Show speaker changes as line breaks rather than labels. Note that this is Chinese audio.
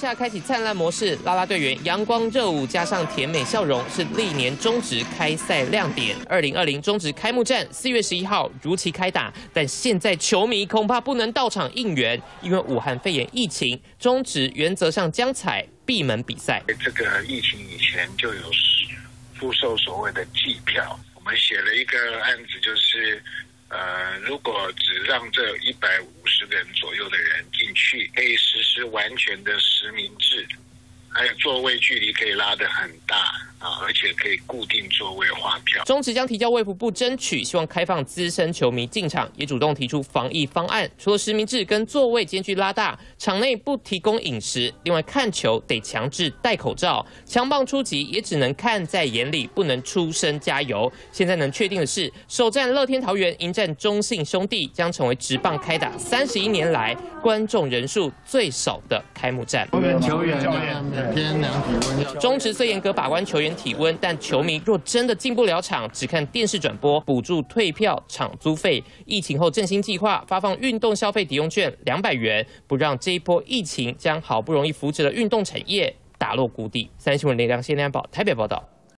下开启灿烂模式，啦啦队员阳光热舞加上甜美笑容是历年中职开赛亮点。2020中职开幕战4月11号如期开打，但现在球迷恐怕不能到场应援，因为武汉肺炎疫情，中职原则上将采闭门比赛。
这个疫情以前就有附售所谓的季票，我们写了一个案子，就是如果只让这150个人左右的人进去，可以实施完全的实名制，还有座位距离可以拉得很大啊，而且可以固定座位划票。
中职将提交卫福部争取，希望开放资深球迷进场，也主动提出防疫方案，除了实名制跟座位间距拉大，场内不提供饮食，另外看球得强制戴口罩，强棒出击也只能看在眼里，不能出声加油。现在能确定的是，首战乐天桃园迎战中信兄弟，将成为职棒开打31年来观众人数最少的开幕战。
球员每天量体温。
中职虽严格把关球员体温，但球迷若真的进不了场，只看电视转播，补助退票、场租费。疫情后振兴计划发放运动消费抵用券200元，不让这一波疫情将好不容易扶植的运动产业打落谷底。三立新闻林良先报台北报道。